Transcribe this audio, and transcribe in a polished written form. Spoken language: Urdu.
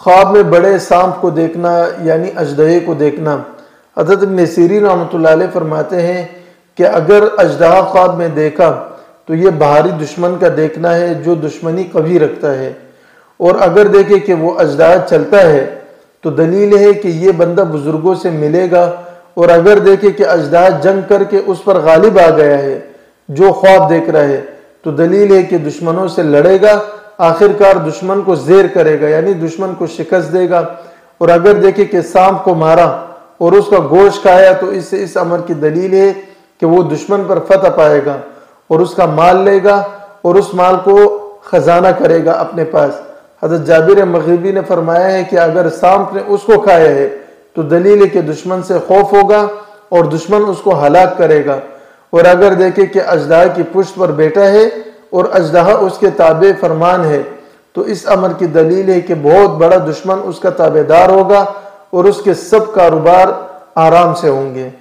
خواب میں بڑے سانپ کو دیکھنا یعنی اژدہے کو دیکھنا۔ حضرت ابن سیرین رحمۃ اللہ علیہ فرماتے ہیں کہ اگر اژدہا خواب میں دیکھا تو یہ باہری دشمن کا دیکھنا ہے جو دشمنی قوی رکھتا ہے، اور اگر دیکھے کہ وہ اژدہا چلتا ہے تو دلیل ہے کہ یہ بندہ بزرگوں سے ملے گا، اور اگر دیکھے کہ اژدہا جنگ کر کے اس پر غالب آ گیا ہے جو خواب دیکھ رہا ہے تو دلیل ہے کہ دشمنوں سے لڑے گا، آخر کار دشمن کو زیر کرے گا یعنی دشمن کو شکست دے گا۔ اور اگر دیکھے کہ سانپ کو مارا اور اس کا گوشت کھایا تو اس سے اس امر کی دلیل ہے کہ وہ دشمن پر فتح پائے گا اور اس کا مال لے گا اور اس مال کو خزانہ کرے گا اپنے پاس۔ حضرت جابر مغربی نے فرمایا ہے کہ اگر سانپ نے اس کو کھایا ہے تو دلیل ہے کہ دشمن سے خوف ہوگا اور دشمن اس کو ہلاک کرے گا، اور اگر دیکھے کہ اژدہا کی پشت پر بیٹھا ہے اور اژدہا اس کے تابع فرمان ہے تو اس امر کی دلیل ہے کہ بہت بڑا دشمن اس کا تابع دار ہوگا اور اس کے سب کاروبار آرام سے ہوں گے۔